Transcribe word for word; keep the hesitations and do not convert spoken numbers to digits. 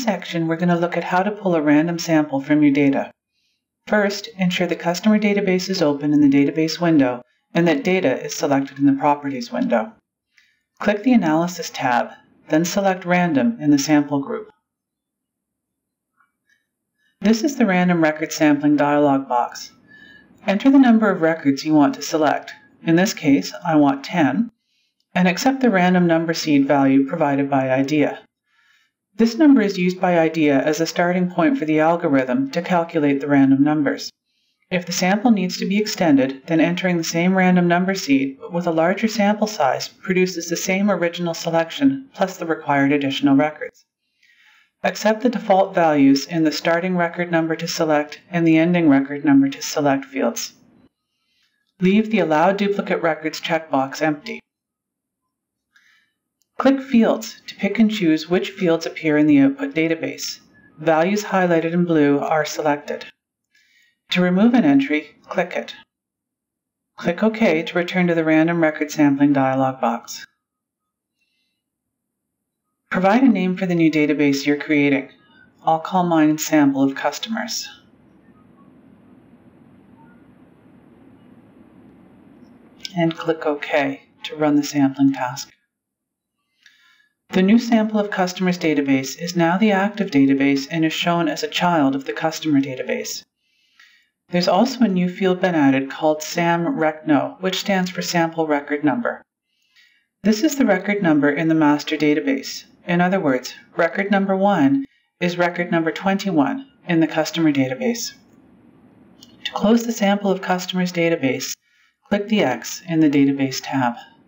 this section, we're going to look at how to pull a random sample from your data. First, ensure the customer database is open in the database window and that data is selected in the Properties window. Click the Analysis tab, then select Random in the sample group. This is the Random Record Sampling Dialog box. Enter the number of records you want to select. In this case, I want ten, and accept the random number seed value provided by IDEA. This number is used by IDEA as a starting point for the algorithm to calculate the random numbers. If the sample needs to be extended, then entering the same random number seed but with a larger sample size produces the same original selection plus the required additional records. Accept the default values in the starting record number to select and the ending record number to select fields. Leave the Allow Duplicate Records checkbox empty. Click Fields to pick and choose which fields appear in the output database. Values highlighted in blue are selected. To remove an entry, click it. Click OK to return to the Random Record Sampling dialog box. Provide a name for the new database you're creating. I'll call mine Sample of Customers. And click OK to run the sampling task. The new Sample of Customers database is now the active database and is shown as a child of the customer database. There's also a new field been added called SAMRECNO, which stands for Sample Record Number. This is the record number in the master database. In other words, record number one is record number twenty-one in the customer database. To close the Sample of Customers database, click the X in the Database tab.